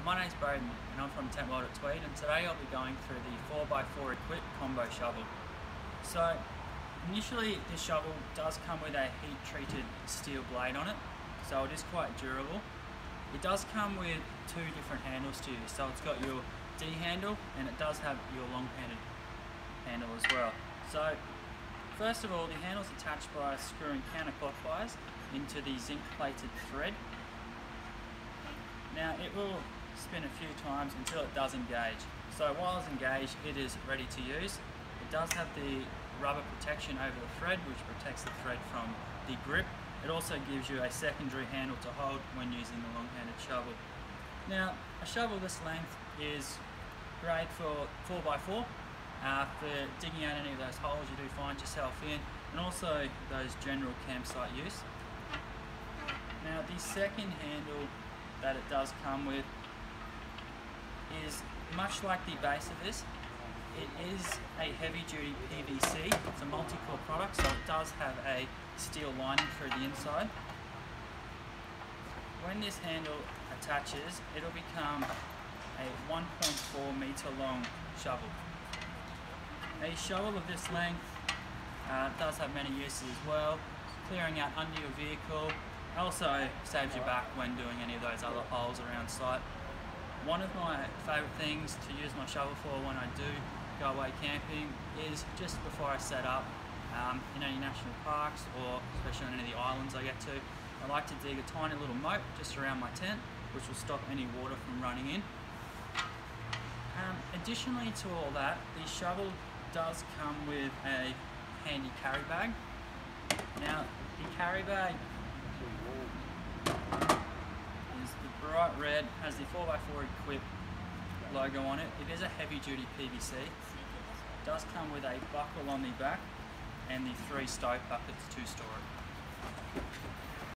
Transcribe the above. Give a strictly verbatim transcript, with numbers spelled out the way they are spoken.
my name's Braden and I'm from Tent World at Tweed, and today I'll be going through the four by four Equip Combo Shovel. So initially this shovel does come with a heat treated steel blade on it, so it is quite durable. It does come with two different handles to use, so it's got your D handle and it does have your long handed handle as well. So first of all, the handle is attached by screwing counterclockwise into the zinc plated thread. Now it will spin a few times until it does engage. So while it's engaged, it is ready to use. It does have the rubber protection over the thread, which protects the thread from the grip. It also gives you a secondary handle to hold when using the long-handed shovel. Now, a shovel this length is great for four by four, uh, for digging out any of those holes you do find yourself in, and also those general campsite use. Now, the second handle that it does come with is much like the base of this. It is a heavy duty P V C, it's a multi-core product, so it does have a steel lining through the inside. When this handle attaches, it'll become a one point four meter long shovel. A shovel of this length uh, does have many uses as well, clearing out under your vehicle. Also saves you back when doing any of those other holes around site. One of my favourite things to use my shovel for when I do go away camping is just before I set up um, in any national parks, or especially on any of the islands I get to. I like to dig a tiny little moat just around my tent, which will stop any water from running in. Um, additionally to all that, the shovel does come with a handy carry bag. Now the carry bag is the bright red, has the four by four Equip logo on it. It is a heavy duty P V C. It does come with a buckle on the back and the three stove buckets to store it.